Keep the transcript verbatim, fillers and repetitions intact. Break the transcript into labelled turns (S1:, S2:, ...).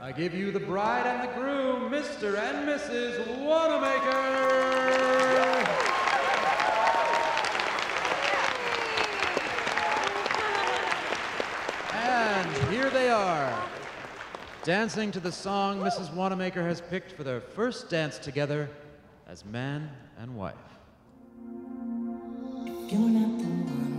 S1: I give you the bride and the groom, Mister and Missus Wanamaker. And here they are, dancing to the song Missus Wanamaker has picked for their first dance together as man and wife.
S2: You're not the one